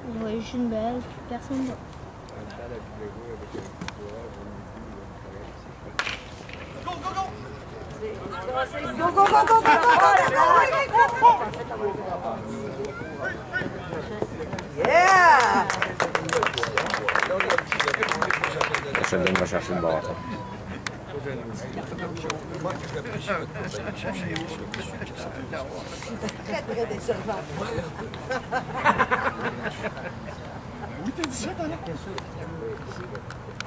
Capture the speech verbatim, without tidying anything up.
On voit juste une balle, personne là. Go, go, go! Go, go, go, go, go, Yeah! Szedłem na chercher le bord. Très, très décevant. Oui, t'as dit ça, t'en as.